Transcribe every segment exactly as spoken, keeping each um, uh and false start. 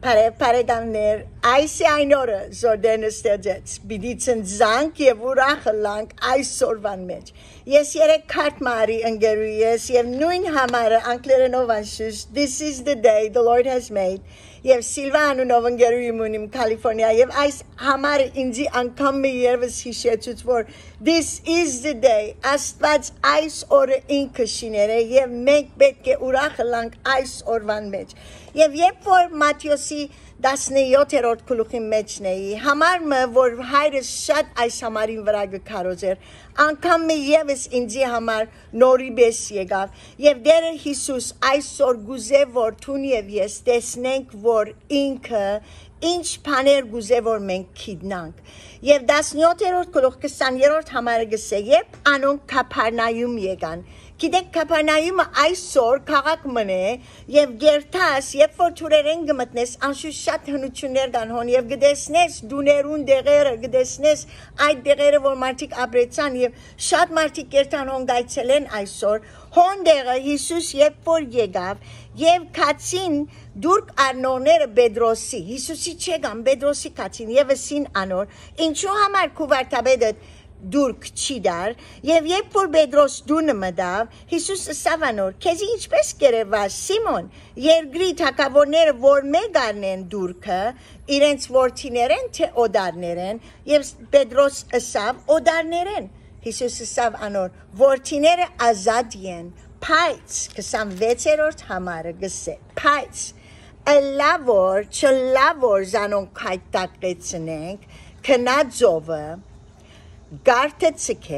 Պարեգաններ, այս է այն օրը զորդեն ստեղծեց, պիտի ծնձանք և ուրախը լանք այս օրվան մեջ։ Ես երեք քարտ մարի ընկերուի ես և նույն համարը անգլերենով անշուշ, This is the day the Lord has made, և Սիլվա անունով ընկերուի մունիմ Կալիֆորնիա, և այս համարը ինձի անգամ մի երվս հիշեցուց, որ This is the day, Աստված այս օրը ինքը շիներ է, և մենք պետք է ուրախը լանք այս օրվան մեջ։ Եվ երբ որ Մատթեոսի տասնյոթերորդ գլուխի մեջն էի, համարը, որ հայրս շատ այս համարին վրա գքարոզեր, անգամ մի ևս ինձի համար նորիպես եկավ, և Տերը Հիսուս այսօր գուզե որ թուն և ես տեսնենք, որ ինքը ինչ բաներ գուզե որ մենք գիտնանք։ Եվ տասնյոթերորդ գլուխ քսաներորդ համարը գսե, երբ անոնք Կափառնայում եկան, գիտեք Կափառնայումը այսօր քաղաք մնե եւ գերտաս երբ որ թուրերեն գմտնես անշուշտ շատ հնություններ կան հոն եւ գտեսնես դուներուն դեղերը գտեսնես այդ դեղերը որ մարդիկ ապրեցան եւ շատ մարդիկ գերտան հոն գայցելեն այսօր հոն դեղը Հիսուս երբ որ եկավ եւ քացին դուրք արնորները Պետրոսի Հիսուսի չեկան Պետրոսի քացին եւ ասին անոր ինչու համար քուվարտաբեդը դուրք չի դար եւ երբ որ Պետրոս դունը մտավ Հիսուս ասավ անոր քեզի ինչպես կերևա Սիմոն երկրի թակավորները որ մեկ առնեն դուրքը իրենց որդիներեն թե օդարներեն եւ Պետրոս ասավ օդարներեն Հիսուս ասավ անոր որդիները ազատ են Փայց քսանվեցերորդ համարը գսե Փայց լավոր չլավոր զանոնք հայտակեցնենք քնածովը Գարտը ցկե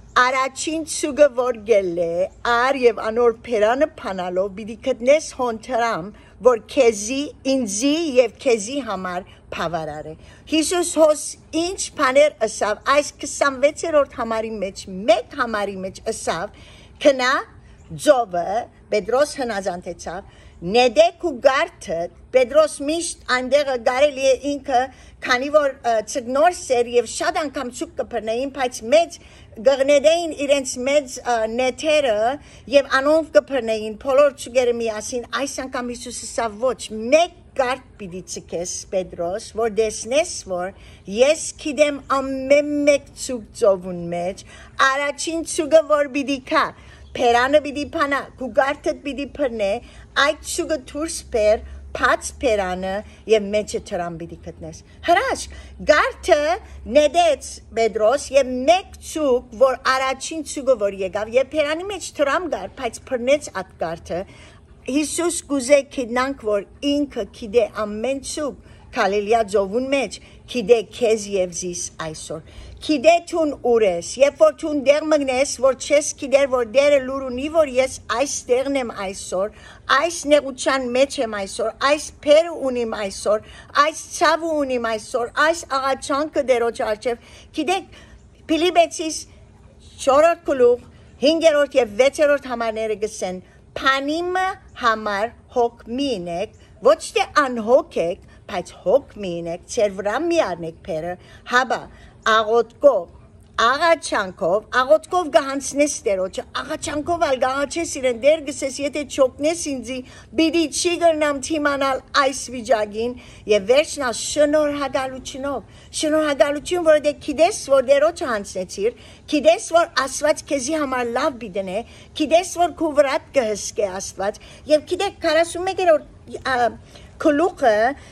Առաջին ցուգը որ գելե ար եւ անոր փերանը փանալով բիդի կտնես հոնտրամ որ քեզի ինձի եւ քեզի համար բավարար է Հիսուս հոս ինչ բաներ ասավ այս քսանվեցերորդ համարի մեջ մեկ համարի մեջ ասավ քնա ձովը Պետրոս հնազանդեցավ Նեդեք ու գարտը Պետրոս միշտ այնտեղը գարելի է ինքը քանի որ ցգնոր սեր եւ շատ անգամ ցուկ կփռնեին բայց մեծ գղնեդեին իրենց մեծ նեթերը եւ անոնք կփռնեին բոլոր ցուգերը միասին այս անգամ Հիսուսը սա ոչ մեկ գարտ պիտի ցկես Պետրոս որ դեսնես որ ես գիտեմ ամեն մեկ ցուկ ծովուն մեջ առաջին ցուգը որ պիտի կա Փերանը պիտի փանա, գուգարտը պիտի փռնե, այդ ցուգը դուրս բեր, փած փերանը եւ մեջը տրամ պիտի գտնես։ Հրաշք, գարտը նեդեց Պետրոս եւ մեկ ցուգ, որ առաջին ցուգը որ եկավ, եւ փերանի մեջ տրամ գար, բայց փռնեց այդ գարտը։ Հիսուս գուզե գիտնանք, որ ինքը գիտե ամեն ցուգ, Քալիլիա ծովուն մեջ, գիտե քեզ եւ զիս այսօր։ Գիտե թուն ուրես, երբ որ թուն դեղ մգնես, որ չես գիտեր, որ դերը լուր ունի, որ ես այս տեղն եմ այսօր, այս նեղության մեջ եմ այսօր, այս փերը ունիմ այսօր, այս ցավը ունիմ այսօր, այս աղաչանքը դերոջ արջև, գիտեք, Փիլիպեցիս չորրորդ գլուխ, հինգերորդ եւ վեցերորդ համարները գսեն, փանիմը համար հոգ մի ինեք, ոչ թե անհոգ եք, բայց հոգ մի ինեք, ծեր վրա մի առնեք փերը, հաբա, աղոտկով, աղաչանքով, աղոտկով գահանցնես տերոջը, աղաչանքով ալ գահաչես իրեն դեր գսես, եթե չոքնես ինձի, բիդի չի գրնամ թիմանալ այս վիճագին, և վերջնալ շնորհագալությունով, շնորհագալություն, որ դե կիդես, որ դերոջը հանցնեցիր, կիդես, որ ասված քեզի համար լավ բիդն է, կիդես, որ քու վրատ կհսկե ասված, և կիդեք քառասունմեկերորդ Քլուխը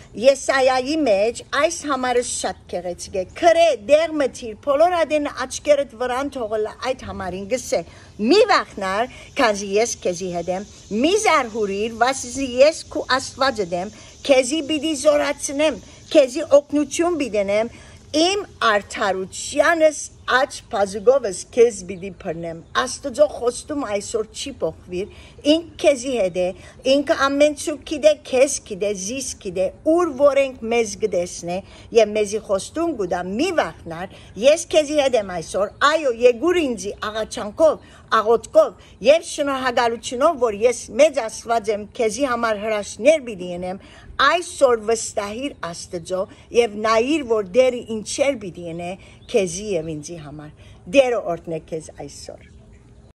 Եսայայի մեջ այս համարը շատ գեղեցիկ է քրե դեղ մթիր բոլոր adեն աչքերդ վրան թողել այդ համարին գսե մի վախնար քանզի ես քեզի հետ եմ մի զարհուրիր վասի ես քու Աստվածը դեմ քեզի բիդի զորացնեմ քեզի օգնություն բիդենեմ իմ արդարությանս աչ բազուգովս քեզ բիդի փռնեմ Աստծո խոստում այսօր չի փոխվիր ինք քեզի հետ է ինքը ամեն ցուկ գիտե քեզ գիտե զիս գիտե ուր որենք մեզ գտեսնե եւ մեզի խոստում գուտա մի վախնար ես քեզի հետ եմ այսօր այո եկուր ինձի աղաչանքով աղոտկով եւ շնորհակալությունով որ ես մեծ Աստված եմ քեզի համար հրաշքներ բիդի ենեմ այսօր վստահիր Աստծո եւ նայիր որ դերը ինչեր բիդի ենե քեզի եւ ինձի համար դերը օրհնե քեզ այսօր